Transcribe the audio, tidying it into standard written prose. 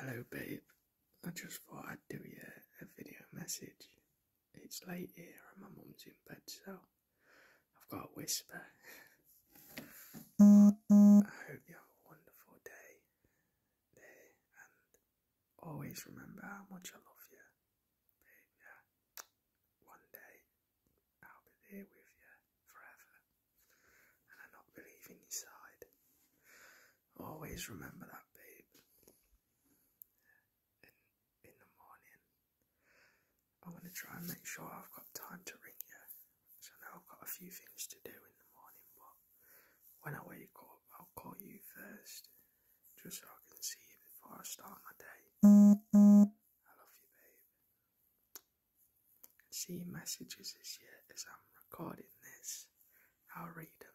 Hello babe, I just thought I'd do you a video message. It's late here and my mum's in bed, so I've got a whisper. I hope you have a wonderful day, and always remember how much I love you, babe. Yeah, one day I'll be there with you forever, and I not believe in your side. Always remember that, babe. In the morning, I'm going to try and make sure I've got time to ring you. So now I've got a few things to do in the morning, but when I wake up, I'll call you first, just so I can see you before I start my day. I love you, babe. See your messages as I'm recording this. I'll read them.